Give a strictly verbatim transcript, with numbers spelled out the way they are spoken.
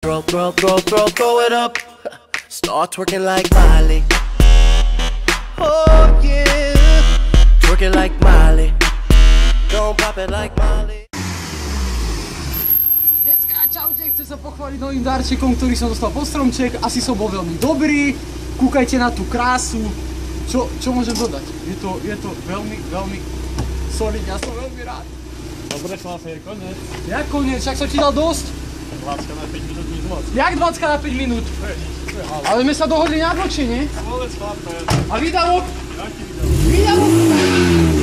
Throw, throw, throw, throw, throw it up. Start twerking like Miley. Oh yeah, twerking like Miley. Don't pop it like Miley. Decka, čaute, chcem sa pochváliť novým darčekom, ktorý som dostal po stromček. Asi som bol veľmi dobrý. Kúkajte na tú krásu. Čo, čo môžem dodať? Je to, je to veľmi, veľmi solid, ja som veľmi rád. Dobre, chlapi, je koniec. Jak koniec, však som ti dal dosť. dvadsať na päť minút nič moc. Jak dvadsať na päť minút? To je nič, to je halé. Ale sme sa dohodli na dlhšie, nie? Vôbec chlape. A výdavok? Jaký výdavok? Výdavok!